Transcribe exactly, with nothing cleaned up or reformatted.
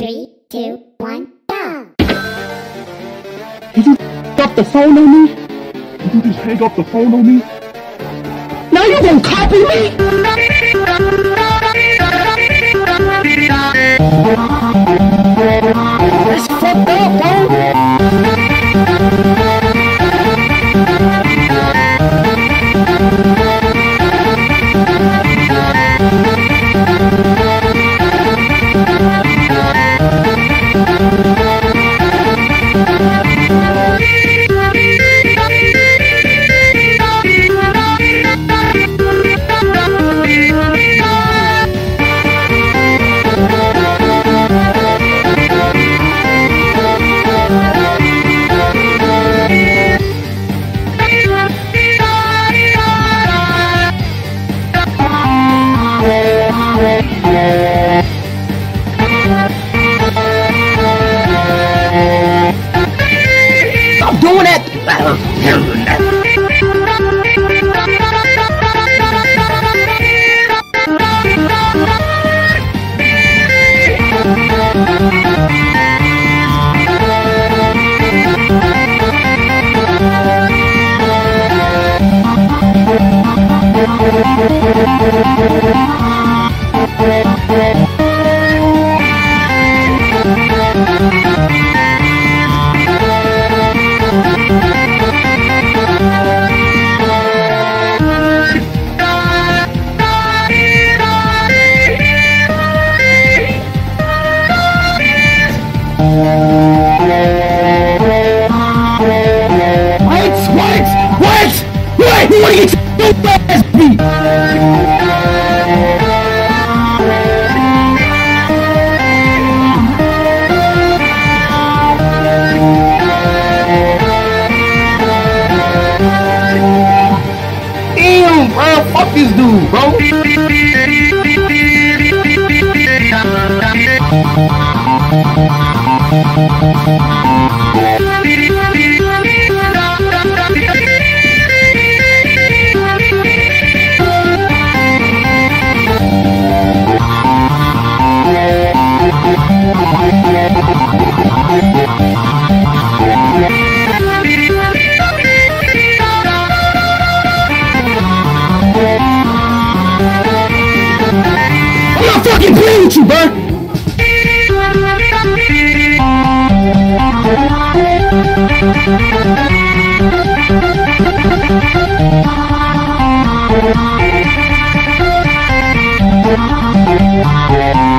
Three, two, one, go! Did you hang up the phone on me? Did you just hang up the phone on me? Now you gonna copy me? That's fucked up, bro! Stop doing that! You wanna get your ass beat? Damn, bro, fuck this dude, bro. I'm not fucking playing with you, bro. Thank you.